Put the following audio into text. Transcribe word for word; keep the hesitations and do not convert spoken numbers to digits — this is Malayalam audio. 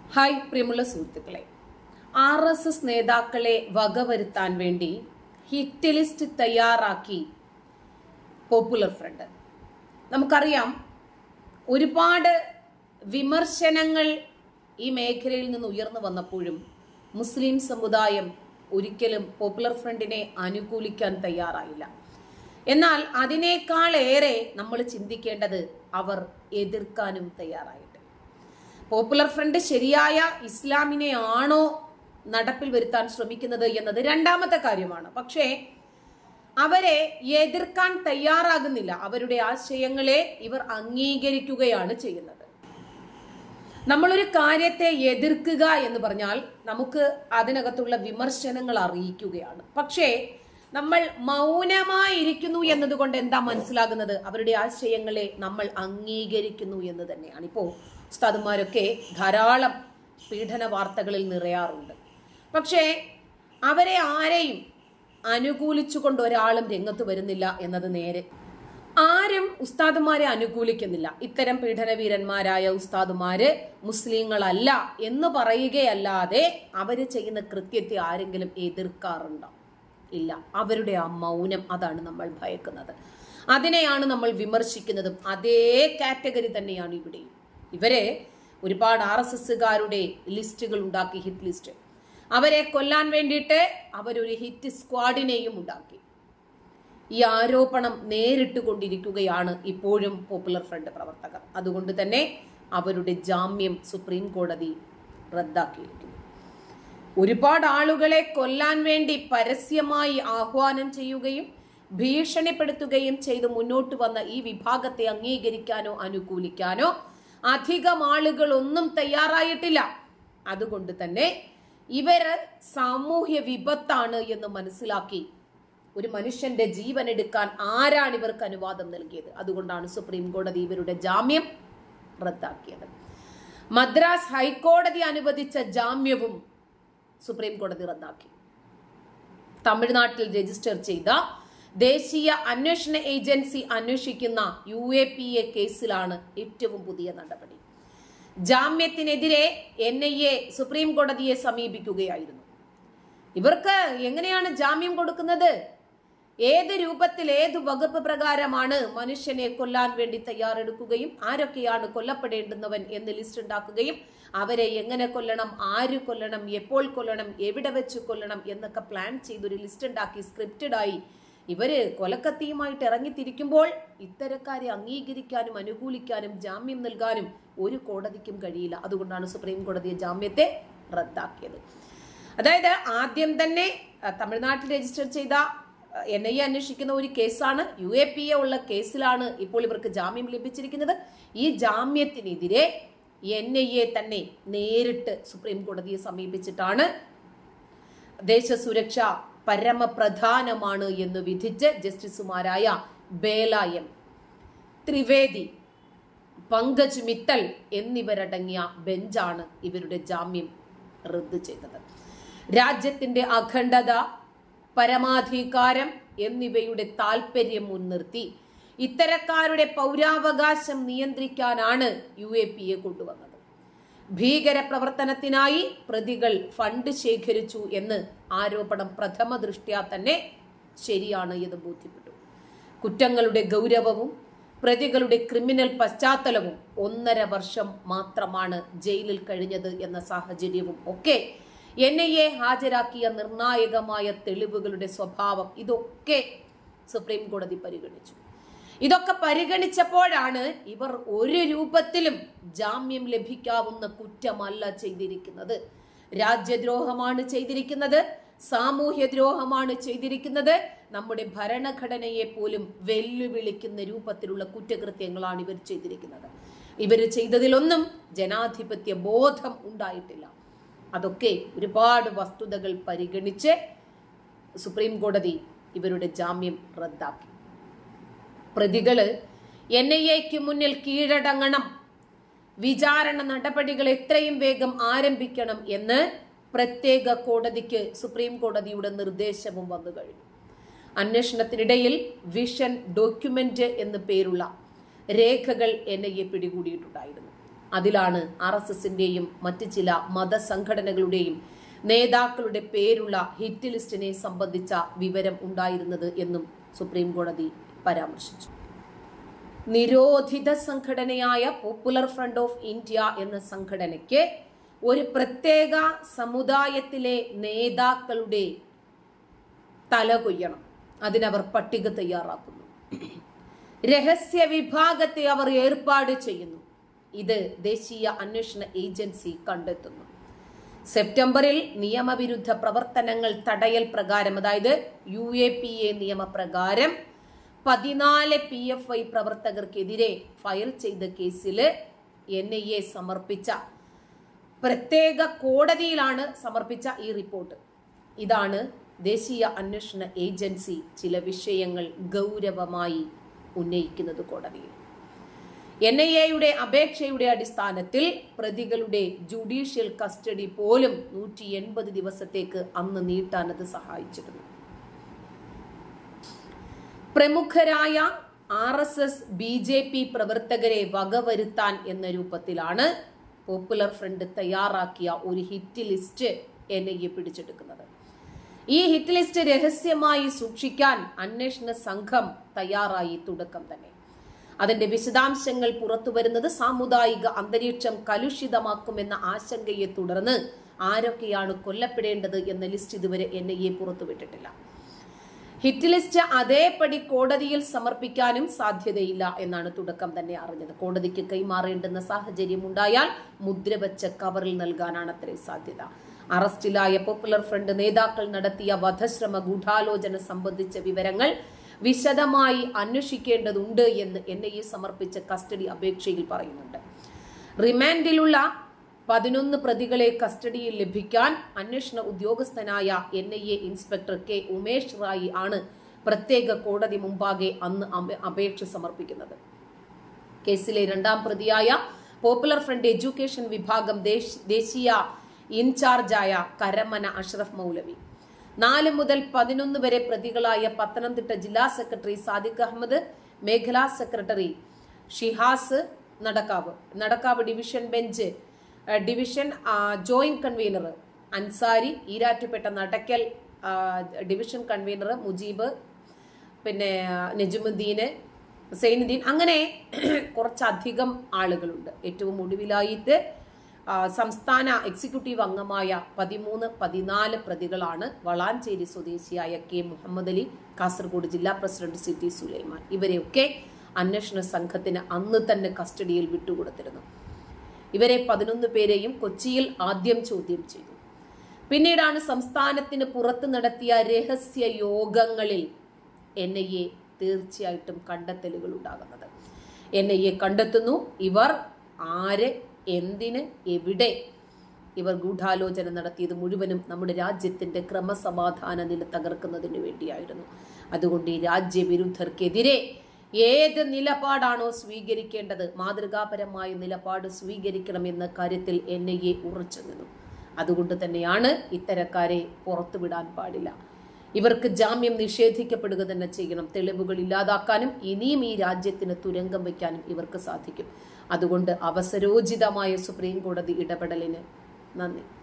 ഹായ് പ്രിയമുള്ള സുഹൃത്തുക്കളെ, ആർ എസ് എസ് നേതാക്കളെ വകവരുത്താൻ വേണ്ടി ഹിറ്റ് ലിസ്റ്റ് തയ്യാറാക്കി പോപ്പുലർ ഫ്രണ്ട്. നമുക്കറിയാം, ഒരുപാട് വിമർശനങ്ങൾ ഈ മേഖലയിൽ നിന്ന് ഉയർന്നു വന്നപ്പോഴും മുസ്ലിം സമുദായം ഒരിക്കലും പോപ്പുലർ ഫ്രണ്ടിനെ അനുകൂലിക്കാൻ തയ്യാറായില്ല. എന്നാൽ അതിനേക്കാളേറെ നമ്മൾ ചിന്തിക്കേണ്ടത് അവർ എതിർക്കാനും തയ്യാറായിട്ട്. പോപ്പുലർ ഫ്രണ്ട് ശരിയായ ഇസ്ലാമിനെ ആണോ നടപ്പിൽ വരുത്താൻ ശ്രമിക്കുന്നത് എന്നത് രണ്ടാമത്തെ കാര്യമാണ്. പക്ഷേ അവരെ എതിർക്കാൻ തയ്യാറാകുന്നില്ല. അവരുടെ ആശയങ്ങളെ ഇവർ അംഗീകരിക്കുകയാണ് ചെയ്യുന്നത്. നമ്മളൊരു കാര്യത്തെ എതിർക്കുക എന്ന് പറഞ്ഞാൽ നമുക്ക് അതിനകത്തുള്ള വിമർശനങ്ങൾ അറിയിക്കുകയാണ്. പക്ഷേ നമ്മൾ മൗനമായിരിക്കുന്നു എന്നതുകൊണ്ട് എന്താ മനസ്സിലാകുന്നത്? അവരുടെ ആശയങ്ങളെ നമ്മൾ അംഗീകരിക്കുന്നു എന്ന് തന്നെയാണ്. ഇപ്പോ ഉസ്താദുമാരൊക്കെ ധാരാളം പീഡന വാർത്തകളിൽ നിറയാറുണ്ട്. പക്ഷേ അവരെ ആരെയും അനുകൂലിച്ചുകൊണ്ട് ഒരാളും രംഗത്ത് വരുന്നില്ല എന്നത് നേരെ. ആരും ഉസ്താദുമാരെ അനുകൂലിക്കുന്നില്ല. ഇത്തരം പീഡനവീരന്മാരായ ഉസ്താദുമാര് മുസ്ലിങ്ങളല്ല എന്ന് പറയുകയല്ലാതെ അവര് ചെയ്യുന്ന കൃത്യത്തെ ആരെങ്കിലും എതിർക്കാറുണ്ടോ? ഇല്ല. അവരുടെ ആ മൗനം, അതാണ് നമ്മൾ ഭയക്കുന്നത്. അതിനെയാണ് നമ്മൾ വിമർശിക്കുന്നതും. അതേ കാറ്റഗറി തന്നെയാണ് ഇവിടെയും. ഇവരെ ഒരുപാട് ആർ എസ് എസ്സുകാരുടെ ലിസ്റ്റുകൾ ഉണ്ടാക്കി, ഹിറ്റ് ലിസ്റ്റ്. അവരെ കൊല്ലാൻ വേണ്ടിയിട്ട് അവരൊരു ഹിറ്റ് സ്ക്വാഡിനെയും ഉണ്ടാക്കി. ഈ ആരോപണം നേരിട്ട് കൊണ്ടിരിക്കുകയാണ് ഇപ്പോഴും പോപ്പുലർ ഫ്രണ്ട് പ്രവർത്തകർ. അതുകൊണ്ട് തന്നെ അവരുടെ ജാമ്യം സുപ്രീം കോടതി റദ്ദാക്കിയിരിക്കുന്നു. ഒരുപാട് ആളുകളെ കൊല്ലാൻ വേണ്ടി പരസ്യമായി ആഹ്വാനം ചെയ്യുകയും ഭീഷണിപ്പെടുത്തുകയും ചെയ്ത് മുന്നോട്ട് വന്ന ഈ വിഭാഗത്തെ അംഗീകരിക്കാനോ അനുകൂലിക്കാനോ അധികം ആളുകൾ ഒന്നും തയ്യാറായിട്ടില്ല. അതുകൊണ്ട് തന്നെ ഇവര് സാമൂഹ്യ വിപത്താണ് എന്ന് മനസ്സിലാക്കി ഒരു മനുഷ്യന്റെ ജീവൻ എടുക്കാൻ ആരാണ് ഇവർക്ക് അനുവാദം നൽകിയത്? അതുകൊണ്ടാണ് സുപ്രീം കോടതി ഇവരുടെ ജാമ്യം റദ്ദാക്കിയത്. മദ്രാസ് ഹൈക്കോടതി അനുവദിച്ച ജാമ്യവും സുപ്രീം കോടതി റദ്ദാക്കി. തമിഴ്നാട്ടിൽ രജിസ്റ്റർ ചെയ്ത ദേശീയ അന്വേഷണ ഏജൻസി അന്വേഷിക്കുന്ന യു എ പി എ കേസിലാണ് ഏറ്റവും പുതിയ നടപടി. ജാമ്യത്തിനെതിരെ എൻ ഐ എ സുപ്രീം കോടതിയെ സമീപിക്കുകയായിരുന്നു. ഇവർക്ക് എങ്ങനെയാണ് ജാമ്യം കൊടുക്കുന്നത്? ഏത് രൂപത്തിൽ, ഏത് വകുപ്പ് പ്രകാരമാണ് മനുഷ്യനെ കൊല്ലാൻ വേണ്ടി തയ്യാറെടുക്കുകയും ആരൊക്കെയാണ് കൊല്ലപ്പെടേണ്ടുന്നവൻ എന്ന് ലിസ്റ്റ് ഉണ്ടാക്കുകയും അവരെ എങ്ങനെ കൊല്ലണം, ആര് കൊല്ലണം, എപ്പോൾ കൊല്ലണം, എവിടെ വെച്ച് കൊല്ലണം എന്നൊക്കെ പ്ലാൻ ചെയ്തൊരു ലിസ്റ്റ് ഉണ്ടാക്കി സ്ക്രിപ്റ്റഡായി ഇവര് കൊലക്കത്തിയുമായിട്ട് ഇറങ്ങിത്തിരിക്കുമ്പോൾ ഇത്തരക്കാരെ അംഗീകരിക്കാനും അനുകൂലിക്കാനും ജാമ്യം നൽകാനും ഒരു കോടതിക്കും കഴിയില്ല. അതുകൊണ്ടാണ് സുപ്രീം കോടതി ജാമ്യത്തെ റദ്ദാക്കിയത്. അതായത് ആദ്യം തന്നെ തമിഴ്നാട്ടിൽ രജിസ്റ്റർ ചെയ്ത എൻ ഐ എ അന്വേഷിക്കുന്ന ഒരു കേസാണ്, യു എ പി എ ഉള്ള കേസിലാണ് ഇപ്പോൾ ഇവർക്ക് ജാമ്യം ലഭിച്ചിരിക്കുന്നത്. ഈ ജാമ്യത്തിനെതിരെ എൻ ഐ എ തന്നെ നേരിട്ട് സുപ്രീം കോടതിയെ സമീപിച്ചിട്ടാണ് ദേശസുരക്ഷ പരമപ്രധാനമാണ് എന്ന് വിധിച്ച് ജസ്റ്റിസുമാരായ ബേല എം, ത്രിവേദി, പങ്കജ് മിത്തൽ എന്നിവരടങ്ങിയ ബെഞ്ചാണ് ഇവരുടെ ജാമ്യം റദ്ദ് ചെയ്തത്. രാജ്യത്തിന്റെ അഖണ്ഡത, പരമാധികാരം എന്നിവയുടെ താല്പര്യം മുൻനിർത്തി ഇത്തരക്കാരുടെ പൗരാവകാശം നിയന്ത്രിക്കാനാണ് യു എ പി എ കൊണ്ടുവന്നത്. ഭീകര പ്രവർത്തനത്തിനായി പ്രതികൾ ഫണ്ട് ശേഖരിച്ചു എന്ന് ആരോപണം പ്രഥമ ദൃഷ്ട്യാ തന്നെ ശരിയാണ് എന്ന് ബോധ്യപ്പെട്ടു. കുറ്റങ്ങളുടെ ഗൗരവവും പ്രതികളുടെ ക്രിമിനൽ പശ്ചാത്തലവും ഒന്നര വർഷം മാത്രമാണ് ജയിലിൽ കഴിഞ്ഞത് എന്ന സാഹചര്യവും ഒക്കെ എൻ ഐ എ ഹാജരാക്കിയ നിർണായകമായ തെളിവുകളുടെ സ്വഭാവം ഇതൊക്കെ സുപ്രീം കോടതി പരിഗണിച്ചു. ഇതൊക്കെ പരിഗണിച്ചപ്പോഴാണ് ഇവർ ഒരു രൂപത്തിലും ജാമ്യം ലഭിക്കാവുന്ന കുറ്റമല്ല ചെയ്തിരിക്കുന്നത്, രാജ്യദ്രോഹമാണ് ചെയ്തിരിക്കുന്നത്, സാമൂഹ്യദ്രോഹമാണ് ചെയ്തിരിക്കുന്നത്, നമ്മുടെ ഭരണഘടനയെ പോലും വെല്ലുവിളിക്കുന്ന രൂപത്തിലുള്ള കുറ്റകൃത്യങ്ങളാണ് ഇവർ ചെയ്തിരിക്കുന്നത്. ഇവർ ചെയ്തതിലൊന്നും ജനാധിപത്യ ബോധം ഉണ്ടായിട്ടില്ല. അതൊക്കെ ഒരുപാട് വസ്തുതകൾ പരിഗണിച്ച് സുപ്രീം കോടതി ഇവരുടെ ജാമ്യം റദ്ദാക്കി. പ്രതികള് എൻ ഐ എക്ക് മുന്നിൽ കീഴടങ്ങണം, വിചാരണ നടപടികൾ എത്രയും വേഗം ആരംഭിക്കണം എന്ന് പ്രത്യേക കോടതിക്ക് സുപ്രീം കോടതിയുടെ നിർദ്ദേശവും വന്നു കഴിഞ്ഞു. അന്വേഷണത്തിനിടയിൽ വിഷൻ ഡോക്യുമെന്റ് എന്ന് പേരുള്ള രേഖകൾ എൻ ഐ എ പിടികൂടിയിട്ടുണ്ടായിരുന്നു. അതിലാണ് ആർ എസ് എസിന്റെയും മറ്റ് ചില മതസംഘടനകളുടെയും നേതാക്കളുടെ പേരുള്ള ഹിറ്റ് ലിസ്റ്റിനെ സംബന്ധിച്ച വിവരം ഉണ്ടായിരുന്നത് എന്നും സുപ്രീം കോടതി പരാമർശിച്ചു. നിരോധിത സംഘടനയായ പോപ്പുലർ ഫ്രണ്ട് ഓഫ് ഇന്ത്യ എന്ന സംഘടനയ്ക്ക് ഒരു പ്രത്യേക സമുദായത്തിലെ നേതാക്കളുടെ തല കൊയ്യണം. അതിനവർ പട്ടിക തയ്യാറാക്കുന്നു. രഹസ്യ വിഭാഗത്തെ അവർ ഏർപ്പാട് ചെയ്യുന്നു. ഇത് ദേശീയ അന്വേഷണ ഏജൻസി കണ്ടെത്തുന്നു. സെപ്റ്റംബറിൽ നിയമവിരുദ്ധ പ്രവർത്തനങ്ങൾ തടയൽ പ്രകാരം, അതായത് യു എ പി എ നിയമപ്രകാരം പതിനാല് പി എഫ് ഐ പ്രവർത്തകർക്കെതിരെ ഫയൽ ചെയ്ത കേസില് എൻ ഐ എ സമർപ്പിച്ച പ്രത്യേക കോടതിയിലാണ് സമർപ്പിച്ച ഈ റിപ്പോർട്ട്. ഇതാണ് ദേശീയ അന്വേഷണ ഏജൻസി ചില വിഷയങ്ങൾ ഗൗരവമായി ഉന്നയിക്കുന്നത് കോടതിയിൽ. എൻ ഐ എയുടെ അപേക്ഷയുടെ അടിസ്ഥാനത്തിൽ പ്രതികളുടെ ജുഡീഷ്യൽ കസ്റ്റഡി പോലും നൂറ്റി എൺപത് ദിവസത്തേക്ക് അന്ന് നീട്ടാൻ അത് സഹായിച്ചിരുന്നു. പ്രമുഖരായ R S S B J P പ്രവർത്തകരെ വകവരുത്താൻ എന്ന രൂപത്തിലാണ് പോപ്പുലർ ഫ്രണ്ട് തയ്യാറാക്കിയ ഒരു hit list N I A പിടിച്ചെടുക്കുന്നത്. ഈ ഹിറ്റ് ലിസ്റ്റ് രഹസ്യമായി സൂക്ഷിക്കാൻ അന്വേഷണ സംഘം തയ്യാറായി തുടക്കം തന്നെ. അതിന്റെ വിശദാംശങ്ങൾ പുറത്തു വരുന്നത് സാമുദായിക അന്തരീക്ഷം കലുഷിതമാക്കുമെന്ന ആശങ്കയെ തുടർന്ന് ആരൊക്കെയാണ് കൊല്ലപ്പെടേണ്ടത് എന്ന ലിസ്റ്റ് ഇതുവരെ എൻ ഐ എ പുറത്തുവിട്ടിട്ടില്ല. ഹിറ്റ് ലിസ്റ്റ് അതേപടി കോടതിയിൽ സമർപ്പിക്കാനും സാധ്യതയില്ല എന്നാണ് തുടക്കം തന്നെ അറിഞ്ഞത്. കോടതിക്ക് കൈമാറേണ്ടുന്ന സാഹചര്യം ഉണ്ടായാൽ മുദ്രവെച്ച കവറിൽ നൽകാനാണ് അത്രേ സാധ്യത. അറസ്റ്റിലായ പോപ്പുലർ ഫ്രണ്ട് നേതാക്കൾ നടത്തിയ വധശ്രമ ഗൂഢാലോചന സംബന്ധിച്ച വിവരങ്ങൾ വിശദമായി അന്വേഷിക്കേണ്ടതുണ്ട് എന്ന് എൻ ഐ എ സമർപ്പിച്ച കസ്റ്റഡി അപേക്ഷയിൽ പറയുന്നുണ്ട്. റിമാൻഡിലുള്ള പതിനൊന്ന് പ്രതികളെ കസ്റ്റഡിയിൽ ലഭിക്കാൻ അന്വേഷണ ഉദ്യോഗസ്ഥനായ N I A inspector K Umesh Rai ആണ് പ്രത്യേക കോടതി മുമ്പാകെ അന്ന് അപേക്ഷ സമർപ്പിക്കുന്നത്. കേസിലെ രണ്ടാം പ്രതിയായ പോപ്പുലർ ഫ്രണ്ട് എഡ്യൂക്കേഷൻ വിഭാഗം ദേശീയ ഇൻചാർജായ കരമന അഷ്റഫ് മൗലവി, നാല് മുതൽ പതിനൊന്ന് വരെ പ്രതികളായ പത്തനംതിട്ട ജില്ലാ സെക്രട്ടറി സാദിഖ് അഹമ്മദ്, മേഖലാ secretary Shihas Nadakkavu, Nadakkavu division bench division joint convener Ansari, Erattupetta Nadakkal division convener Mujeeb, പിന്നെ നജുമുദ്ദീന്, സൈനുദ്ദീൻ, അങ്ങനെ കുറച്ചധികം ആളുകളുണ്ട്. ഏറ്റവും ഒടുവിലായിട്ട് സംസ്ഥാന എക്സിക്യൂട്ടീവ് അംഗമായ പതിമൂന്ന് പതിനാല് പ്രതികളാണ് വളാഞ്ചേരി സ്വദേശിയായ കെ മുഹമ്മദ് അലി, കാസർഗോഡ് ജില്ലാ പ്രസിഡന്റ് സി ടി സുലൈമാൻ. ഇവരെയൊക്കെ അന്വേഷണ സംഘത്തിന് അന്ന് തന്നെ കസ്റ്റഡിയിൽ വിട്ടുകൊടുത്തിരുന്നു. ഇവരെ പതിനൊന്ന് പേരെയും കൊച്ചിയിൽ ആദ്യം ചോദ്യം ചെയ്തു. പിന്നീടാണ് സംസ്ഥാനത്തിന് പുറത്ത് നടത്തിയ രഹസ്യ യോഗങ്ങളിൽ എൻ ഐ എ തീർച്ചയായിട്ടും കണ്ടെത്തലുകൾ ഉണ്ടാകുന്നത്. എൻ ഐ എ കണ്ടെത്തുന്നു ഇവർ ആര്, എന്തിന്, എവിടെ ഇവർ ഗൂഢാലോചന നടത്തിയത് മുഴുവനും നമ്മുടെ രാജ്യത്തിന്റെ ക്രമസമാധാന നില തകർക്കുന്നതിന് വേണ്ടിയായിരുന്നു. അതുകൊണ്ട് ഈ രാജ്യവിരുദ്ധർക്കെതിരെ ഏത് നിലപാടാണോ സ്വീകരിക്കേണ്ടത്, മാതൃകാപരമായ നിലപാട് സ്വീകരിക്കണമെന്ന കാര്യത്തിൽ എൻ ഐ എ ഉറച്ചു നിന്നു. അതുകൊണ്ട് തന്നെയാണ് ഇത്തരക്കാരെ പുറത്തുവിടാൻ പാടില്ല, ഇവർക്ക് ജാമ്യം നിഷേധിക്കപ്പെടുക തന്നെ ചെയ്യണം. തെളിവുകൾ ഇല്ലാതാക്കാനും ഇനിയും ഈ രാജ്യത്തിന് തുരങ്കം വയ്ക്കാനും ഇവർക്ക് സാധിക്കും. അതുകൊണ്ട് അവസരോചിതമായ സുപ്രീം കോടതി ഇടപെടലിന് നന്ദി.